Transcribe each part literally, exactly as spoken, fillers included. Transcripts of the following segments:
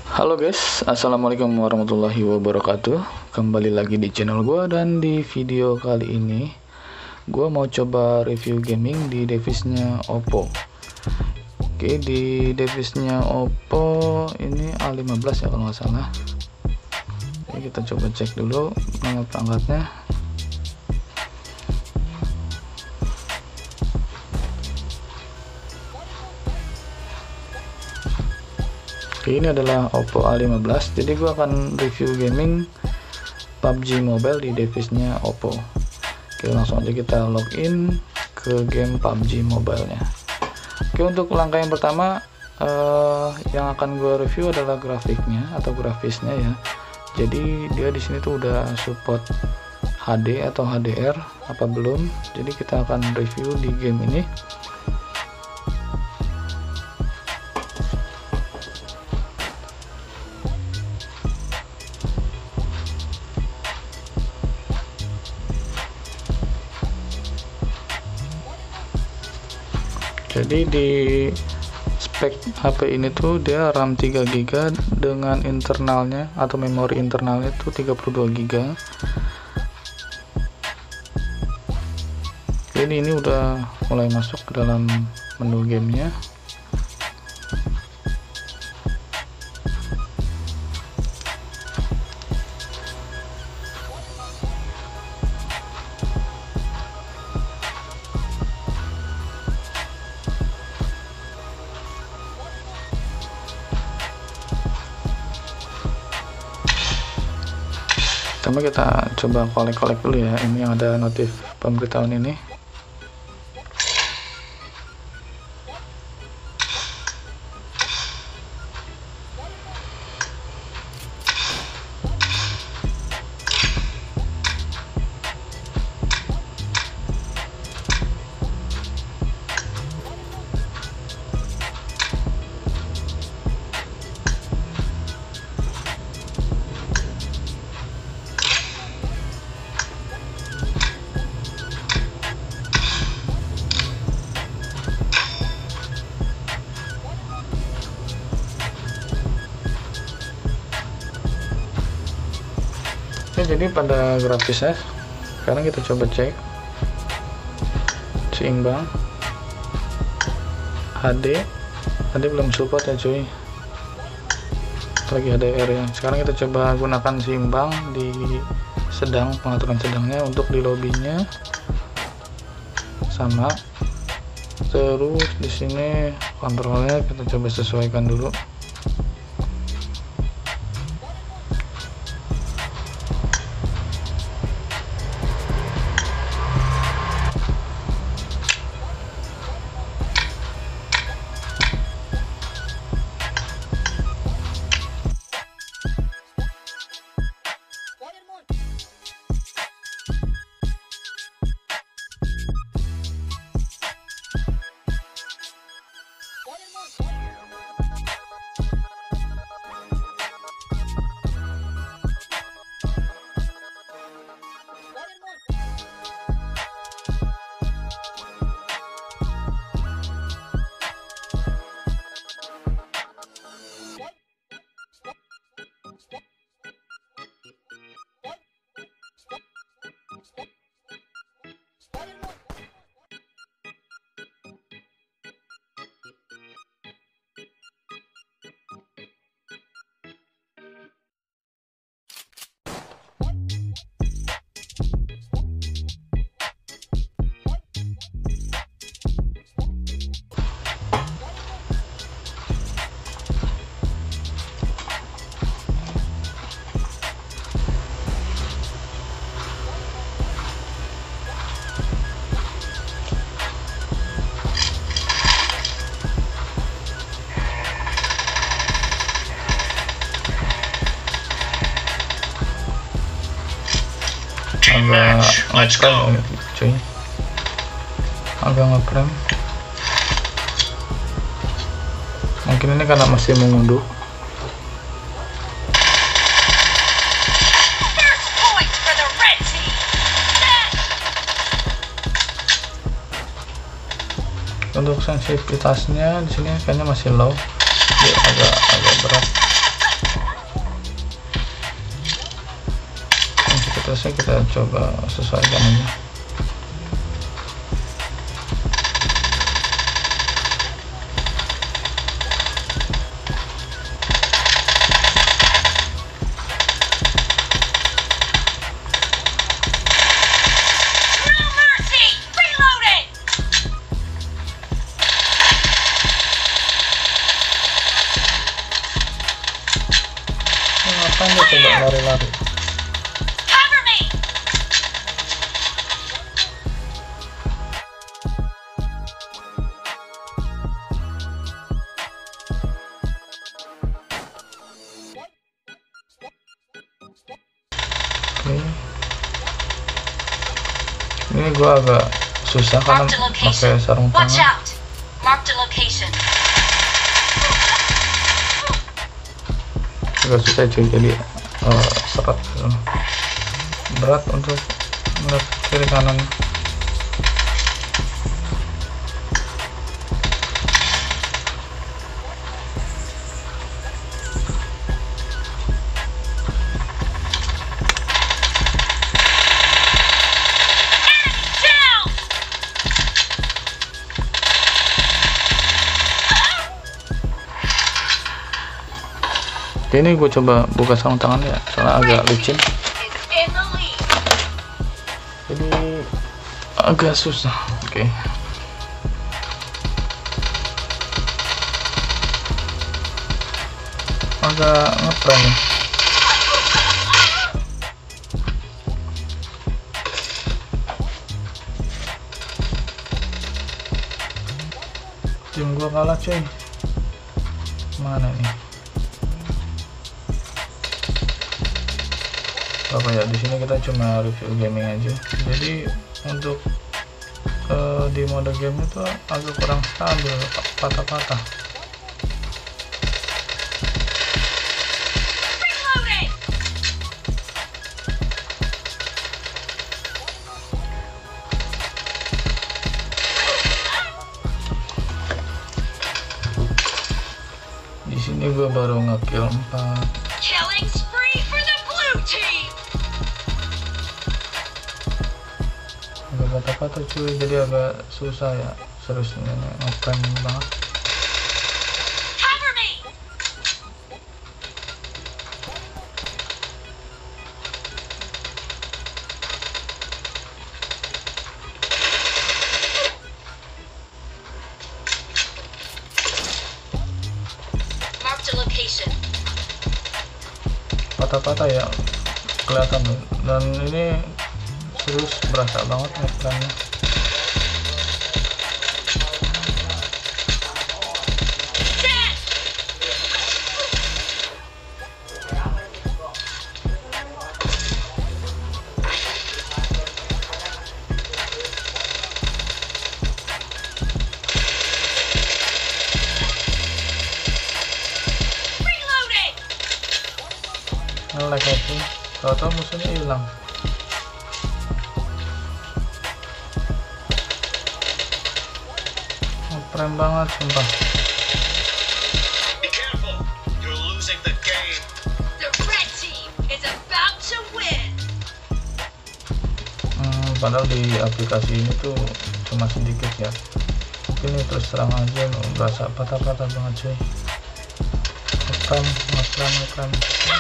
Halo guys, assalamualaikum warahmatullahi wabarakatuh. Kembali lagi di channel gue, dan di video kali ini gue mau coba review gaming di device-nya Oppo. Oke, di device-nya Oppo ini A lima belas ya kalau nggak salah. Oke, kita coba cek dulu nama perangkatnya. Oke, ini adalah Oppo A lima belas. Jadi gua akan review gaming P U B G Mobile di device-nya Oppo. Oke, langsung aja kita login ke game P U B G Mobile-nya. Oke, untuk langkah yang pertama eh, yang akan gua review adalah grafiknya atau grafisnya ya. Jadi dia di sini tuh udah support H D atau H D R apa belum. Jadi kita akan review di game ini. Jadi di spek H P ini tuh dia RAM tiga giga dengan internalnya atau memori internalnya tuh tiga puluh dua giga. Jadi ini udah mulai masuk ke dalam menu gamenya. Pertama kita coba kolek-kolek dulu ya, ini yang ada notif pemberitahuan ini. Oke, jadi pada grafisnya sekarang kita coba cek seimbang H D. H D belum support ya cuy, lagi H D R ya. Sekarang kita coba gunakan seimbang di sedang, pengaturan sedangnya. Untuk di lobbynya sama, terus di sini kontrolnya kita coba sesuaikan dulu. Agak ngeprem cuy, agak ngeprem. Mungkin ini karena masih mengunduh. Untuk sensitivitasnya di sini kayaknya masih low, dia agak agak berat. seterusnya kita coba sesuaikan aja. Ngapain dia coba lari-lari? Oke. Ini gua agak susah karena pakai sarung tangan. Agak susah cuy, jadi uh, serat uh, berat untuk melihat kiri kanan. Oke, ini gue coba buka sarung tangan ya, soalnya agak licin, jadi agak susah. Oke, agak ngeprank ya. Tim gue kalah cuy. Mana nih? Apa ya, di sini kita cuma review gaming aja. Jadi untuk uh, di mode game itu agak kurang stabil, patah-patah. Di sini gue baru ngekill empat. Patah-patah cuy, jadi agak susah ya, serius ini ngeprank banget. Patah-patah ya kelihatan, dan ini terus berasa banget ngepranknya. Nge-lag aja, tau-tau musuhnya hilang. Keren banget sumpah. Hmm, padahal di aplikasi ini tuh cuma sedikit ya. Ini terus terang aja berasa patah-patah banget cuy. Ngeprank, ngeprank, ngeprank.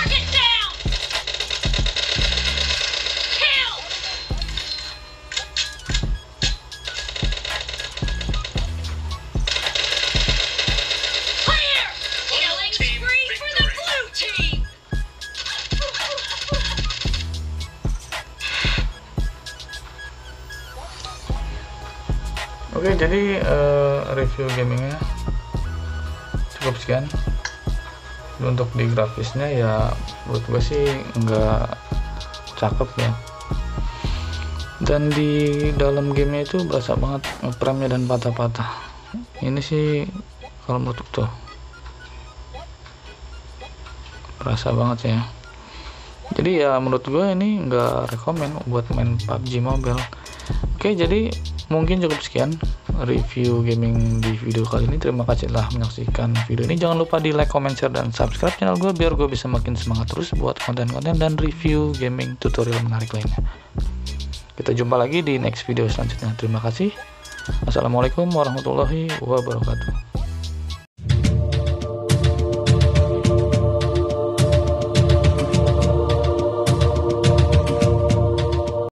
Oke, jadi uh, review gamingnya cukup sekian. Untuk di grafisnya ya menurut gue sih nggak cakep ya, dan di dalam gamenya itu berasa banget ngepremnya dan patah-patah. Ini sih kalau menurut tuh berasa banget ya. Jadi ya menurut gue ini nggak rekomen buat main P U B G Mobile. Oke, jadi mungkin cukup sekian review gaming di video kali ini. Terima kasih telah menyaksikan video ini. Jangan lupa di like, comment, share, dan subscribe channel gue biar gue bisa makin semangat terus buat konten-konten dan review gaming tutorial menarik lainnya. Kita jumpa lagi di next video selanjutnya. Terima kasih. Assalamualaikum warahmatullahi wabarakatuh.